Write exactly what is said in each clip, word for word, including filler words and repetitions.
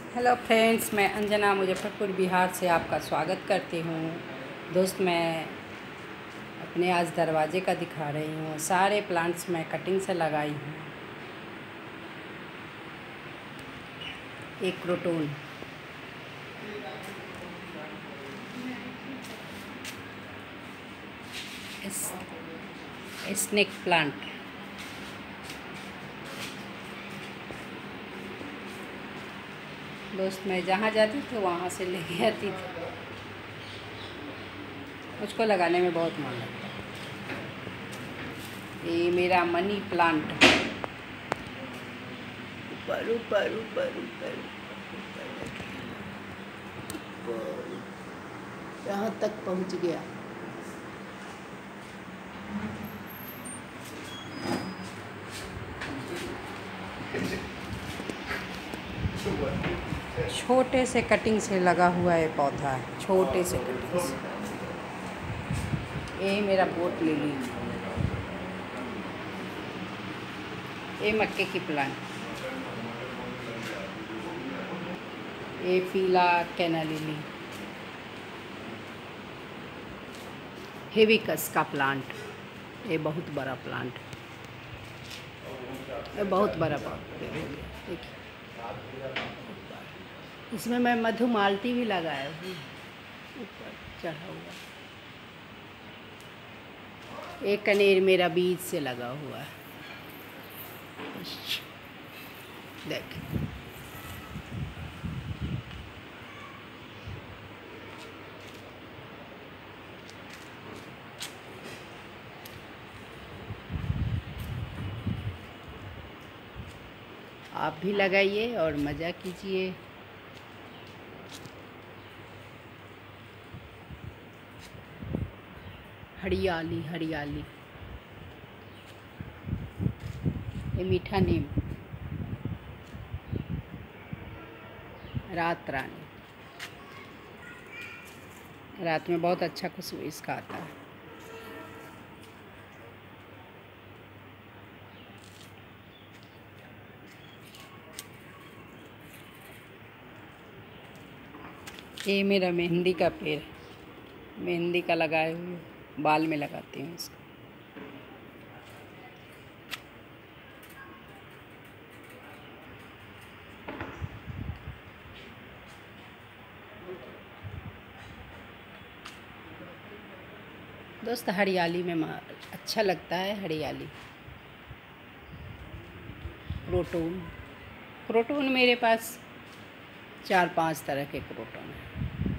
Hello friends, मैं अंजना मुजफ्फरपुर बिहार से आपका स्वागत करती हूँ। दोस्त, मैं अपने आज दरवाजे का दिखा रही हूँ। सारे प्लांट्स मैं कटिंग से लगाई हूँ। एक क्रोटोन, स्नेक प्लांट, दोस्त मैं जहाँ जाती थी वहाँ से लेके आती थी। मुझको लगाने में बहुत मन लगता है। ये मेरा मनी प्लांट ऊपर ऊपर ऊपर ऊपर यहाँ तक पहुँच गया। छोटे से कटिंग से लगा हुआ है पौधा है, छोटे से कटिंग से। ये मेरा पोट ले लीजिए। ये मक्के की प्लांट, ये पीला कैना लिली, हिबिस्कस का प्लांट। ये बहुत बड़ा प्लांट, ये बहुत बड़ा प्लांट देखिए। इसमें मैं मधुमालती भी लगाया हूँ, ऊपर चढ़ा हुआ। एक कनेर मेरा बीज से लगा हुआ है, देख। आप भी लगाइए और मज़ा कीजिए। हरियाली हरियाली। ये मीठा नीम, रात रानी। रात में बहुत अच्छा खुशबू इसका आता है। ये मेरा मेहंदी का पेड़, मेहंदी का लगाए हुए, बाल में लगाती हूँ इसको। दोस्त, हरियाली में अच्छा लगता है। हरियाली, क्रोटोन। क्रोटोन मेरे पास चार पांच तरह के क्रोटोन हैं।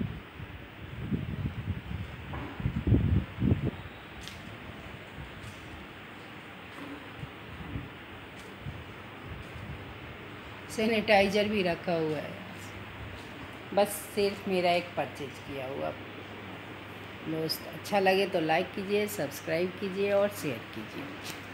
सैनिटाइज़र भी रखा हुआ है। बस सिर्फ मेरा एक परचेज किया हुआ। दोस्त, अच्छा लगे तो लाइक कीजिए, सब्सक्राइब कीजिए और शेयर कीजिए।